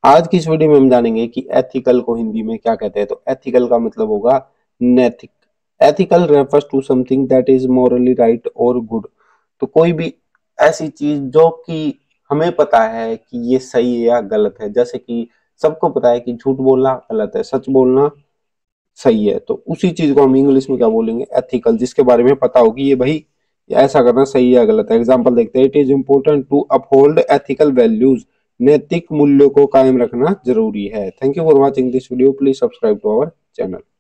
आज की इस वीडियो में हम जानेंगे कि एथिकल को हिंदी में क्या कहते हैं। तो एथिकल का मतलब होगा नैतिक। Ethical refers to something that is morally right और गुड। तो कोई भी ऐसी चीज जो कि हमें पता है कि ये सही है या गलत है, जैसे कि सबको पता है कि झूठ बोलना गलत है, सच बोलना सही है, तो उसी चीज को हम इंग्लिश में क्या बोलेंगे, एथिकल। जिसके बारे में पता होगी ये भाई ये ऐसा करना सही है या गलत है। एग्जाम्पल देखते हैं, it is important to uphold ethical values. नैतिक मूल्यों को कायम रखना जरूरी है। Thank you for watching this video, please subscribe to our channel.